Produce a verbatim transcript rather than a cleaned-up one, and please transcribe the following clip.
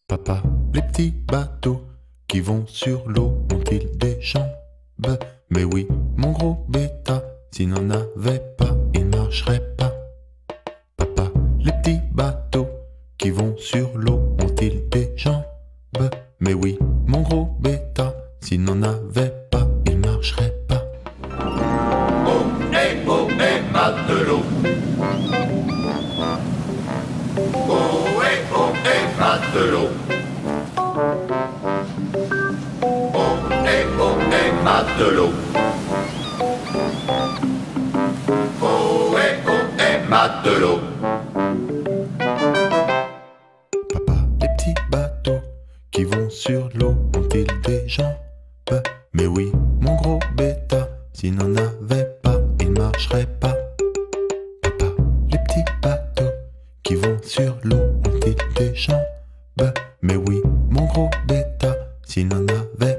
Papa, les petits bateaux qui vont sur l'eau ont-ils des jambes? Mais oui, mon gros bêta, s'il n'en avait pas, il marcherait pas. Papa, les petits bateaux qui vont sur l'eau ont-ils des jambes? Mais oui, mon gros bêta, s'il n'en avait pas, il marcherait pas. Oh, eh, oh, eh, matelot. Oh, eh, oh, eh, matelot. Oh, eh, oh, eh, matelot. Oh, eh, oh, eh, matelot. Papa, les petits bateaux qui vont sur l'eau ont-ils des jambes? Mais oui, mon gros bêta, s'il n'en avait pas, il marcherait pas. Papa, les petits bateaux qui vont sur l'eau ont-ils des jambes? Mais oui, mon gros bêta, s'il n'en avait